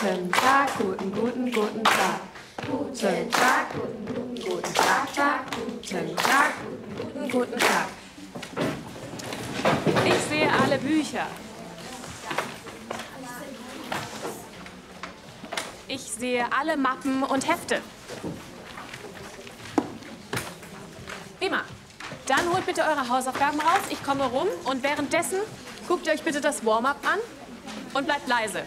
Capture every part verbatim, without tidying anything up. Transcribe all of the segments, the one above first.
Guten Tag, guten, guten, guten Tag. Guten Tag, guten, guten, guten Tag, Tag. Guten Tag, guten, guten, guten Tag. Ich sehe alle Bücher. Ich sehe alle Mappen und Hefte. Prima. Dann holt bitte eure Hausaufgaben raus. Ich komme rum und währenddessen guckt ihr euch bitte das Warm-up an und bleibt leise.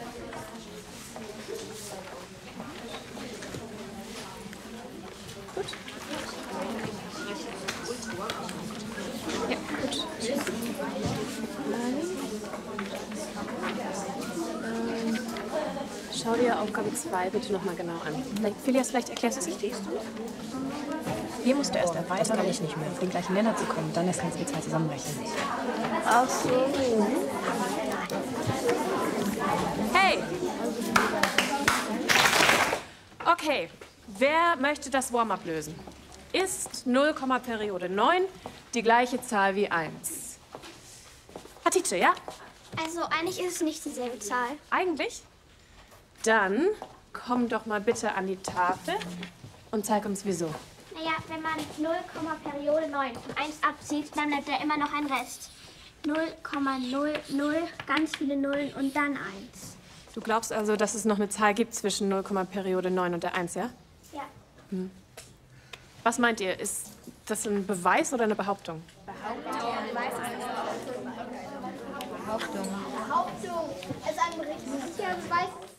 Gut. Ja, gut. Ähm, schau dir Aufgabe zwei bitte noch mal genau an. Vielleicht, Phileas, vielleicht erklärst du es nicht. Hier musst du erst erweitern. Das kann ich nicht mehr. Auf den gleichen Nenner zu kommen, dann erst kannst du die zwei zusammenrechnen. Ach so. Hey! Okay, wer möchte das Warm-up lösen? Ist null, Periode neun die gleiche Zahl wie eins? Hatice, ja? Also eigentlich ist es nicht dieselbe Zahl. Eigentlich? Dann komm doch mal bitte an die Tafel und zeig uns wieso. Naja, wenn man null, Periode neun von eins abzieht, dann bleibt da immer noch ein Rest. null, null, null, ganz viele Nullen und dann eins. Du glaubst also, dass es noch eine Zahl gibt zwischen null, Periode neun und der eins, ja? Ja. Hm. Was meint ihr? Ist das ein Beweis oder eine Behauptung? Behauptung. Behauptung. Behauptung. Also ein Bericht sicher Beweis.